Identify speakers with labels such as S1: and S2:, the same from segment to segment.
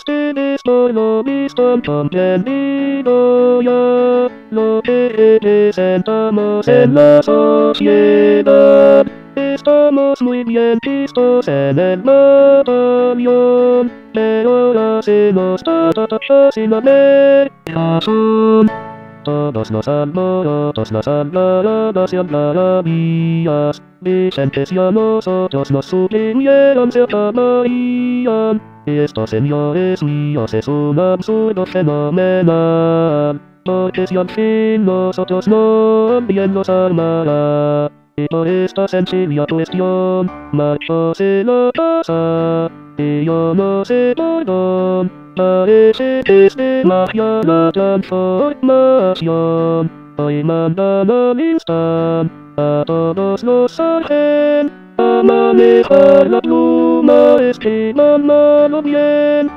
S1: ustedes por lo visto han comprendido ya lo que representamos en la sociedad. Estamos muy bien vistos en el batallón, pero ahora se nos trata sin haber razón. Todos los alborotos, las algaradas y algarabías, vigentes y a nosotros nos suprimieron, se acabarían. Y estos señores míos es un absurdo fenomenal, porque si al fin nosotros no bien nos armará. Y por esta sencilla cuestión, marchó se la casa, y yo no sé por dónde. Parece que es de magia la transformación. Hoy mandan al instante a todos los sargentos a manejar la pluma, escriban malo bien.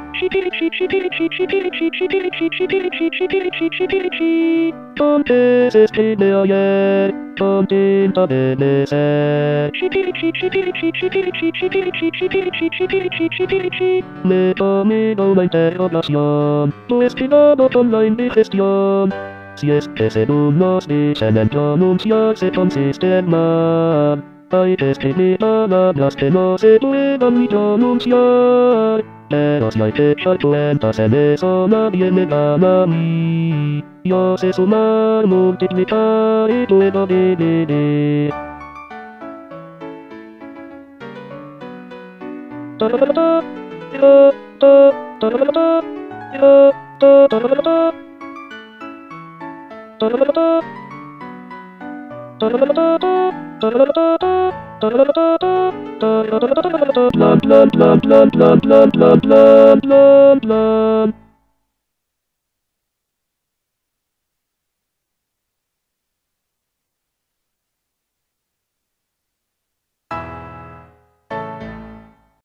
S1: Ponte se escribe ayer con tinta BBC. Me he comido una interrogación, tu estirado con la indigestión. Si es que según nos dicen en pronunciarse consiste en mal, hay que escribir palabras que no se puedan ni pronunciar. Pero si hay que echar cuentas en eso nadie me gana a mí. Yo sé sumar, multiplicar y puedo dividir. Tararata, yo, tararata, yo, tararata, tararata, tararata, tararata, tararata, tararata, plan plan plan plan plan plan plan plan plan plan.